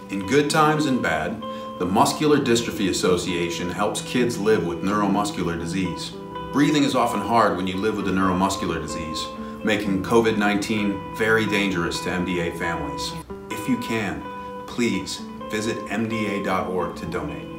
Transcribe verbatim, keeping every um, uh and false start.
In good times and bad, the Muscular Dystrophy Association helps kids live with neuromuscular disease. Breathing is often hard when you live with a neuromuscular disease, making COVID nineteen very dangerous to M D A families. If you can, please visit M D A dot org to donate.